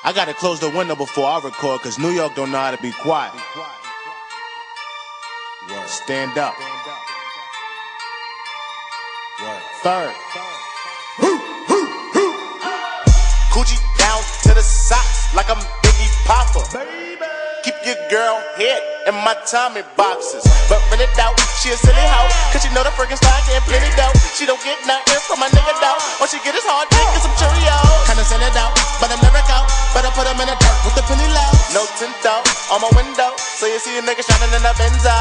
I gotta close the window before I record, cause New York don't know how to be quiet. Stand up. Ferg. Coogi down to the socks like I'm Biggie Poppa. Keep your girl head in my Tommy boxes. But when it doubt, she a silly hoe, cause she know the Fergenstein getting plenty dough. She don't get nothing from my nigga though. All she get is hard dick and some Cheerios. Kinda send it out, but I'm lyrical. Better put him in the dirt with the penny low. No tint though, on my window, so you see a nigga shining in the Benzo.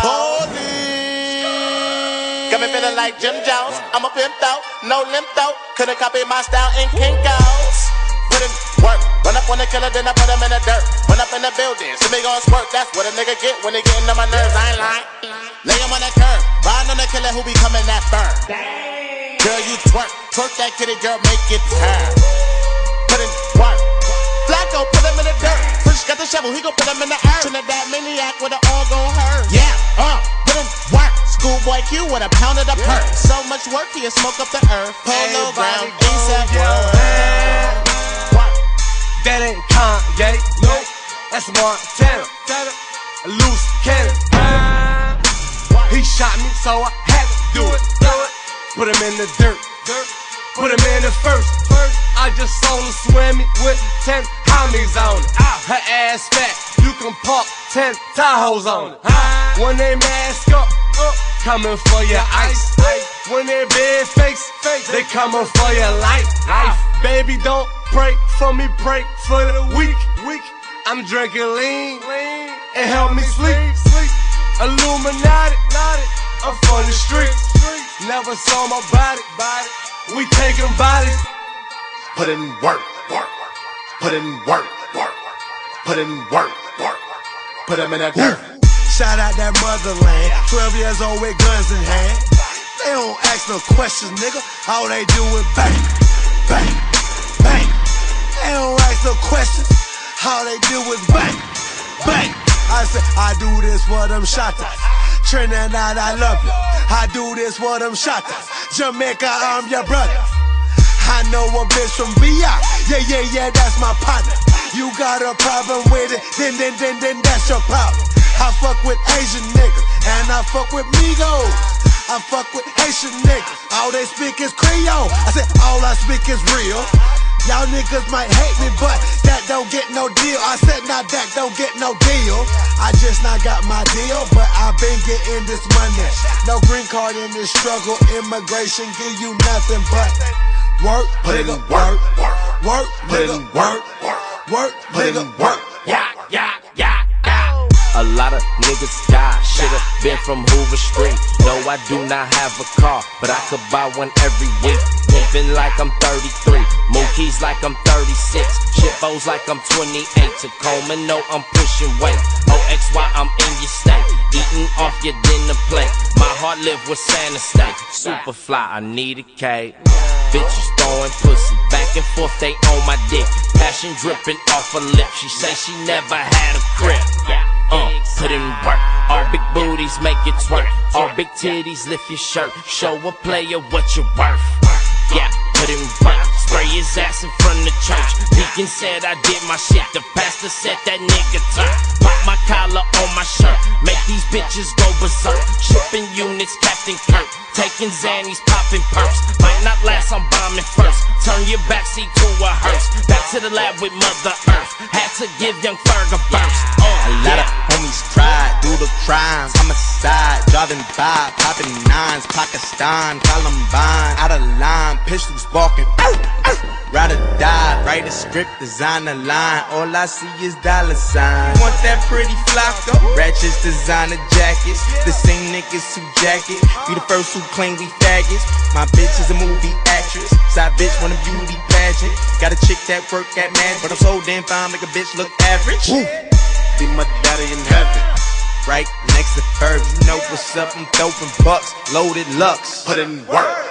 Ballin. Got me feeling like Jim Jones. I'm a pimp though, no limp though. Couldn't copy my style in Kinkos. Put in work, run up on the killer, then I put him in the dirt. Run up in the buildin, see me gon' squirt. That's what a nigga get when they gettin' on my nerves. I ain't lying. Lay him on the curb, ride on the killer who be coming that firm. Girl, you twerk, twerk that kitty, girl, make it turn. Put in work, Flacco, put him in the dirt. First got the shovel, he gon' put him in the earth. Trinidad maniac with it all gon' hurt. Yeah, put in work. ScHoolboy Q with a pound of the perk. So much work, he'll smoke up the earth. Polo ground, ASAP world. That ain't Kanye, nope, that's Montana. A loose cannon. He shot me, so I had to do it. Put him in the dirt, put him in the first. I just saw her swimming with 10 homies on it. Her ass fat, you can park 10 Tahoes on it. When they mask up, coming for your ice. When they big face, they coming for your life. Baby, don't pray for me, pray for the weak. I'm drinking lean, and help me sleep. Illuminati, I'm from the streets. Never saw my body. We taking bodies. Put in work, put in work, put in work, put him in that dirt. Shout out that motherland, 12 years old with guns in hand. They don't ask no questions, nigga. All they do is bang, bang, bang. They don't ask no questions. All they do is bang, bang. I say, I do this for them shotters. Trinidad, I love you. I do this for them shotters. Jamaica, I'm your brother. I know a bitch from VI. Yeah, that's my partner. You got a problem with it, then that's your problem. I fuck with Asian niggas, and I fuck with Migos. I fuck with Haitian niggas, all they speak is Creole. I said all I speak is real. Y'all niggas might hate me, but that don't get no deal. I said nah, that don't get no deal. I just not got my deal, but I been getting this money. No green card in this struggle, immigration give you nothing but work, nigga, work, nigga, work, nigga, work. Yeah. A lot of niggas die, should've been from Hoover Street. No, I do not have a car, but I could buy one every week. Pimpin' like I'm 33, Mookie's like I'm 36, Shitfos like I'm 28, Tacoma, no, I'm pushing weight. OXY, I'm in your state, eating off your dinner plate. My heart live where Santa stay. Super fly, I need a cake. Bitches throwing pussy back and forth, they on my dick. Passion dripping off her lip. She say she never had a crib. Put in work. All big booties make it twerk. All big titties lift your shirt. Show a player what you're worth. Yeah, put in work. Spray his ass in front of church. Deacon said I did my shit. The pastor said that nigga turn. Pop my collar on my shirt. Make these bitches go berserk. Shipping units, Captain Kirk. Taking Xannies, popping perks. Might not last, I'm bombing first. Turn your backseat to a hearse. Back to the lab with Mother Earth. Had to give young Ferg a burst. A lot of homies tried, do the crimes. Homicide, driving by, popping nines. Pakistan, Columbine, out of line, pistols barking. Ride or die, write a script, design a line. All I see is dollar signs. Want that pretty flocko? Ratchets, designer jackets. The same niggas who jacket. We the first who claim we faggots. My bitch is a movie actress. Side bitch want a beauty pageant. Got a chick that work at Mad, but I'm so damn fine, make a bitch look average. Be my daddy in heaven. Right next to Ferg, you know what's up, I'm throwing bucks, loaded Lux. Put in work.